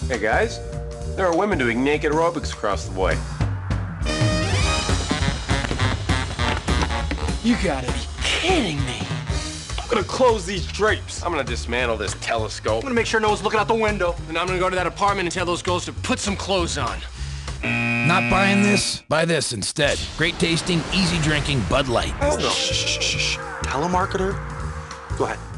Hey guys, there are women doing naked aerobics across the way. You gotta be kidding me. I'm gonna close these drapes. I'm gonna dismantle this telescope. I'm gonna make sure no one's looking out the window. And I'm gonna go to that apartment and tell those girls to put some clothes on. Not buying this? Buy this instead. Great tasting, easy drinking Bud Light. Hell no. Shh. Telemarketer? Go ahead.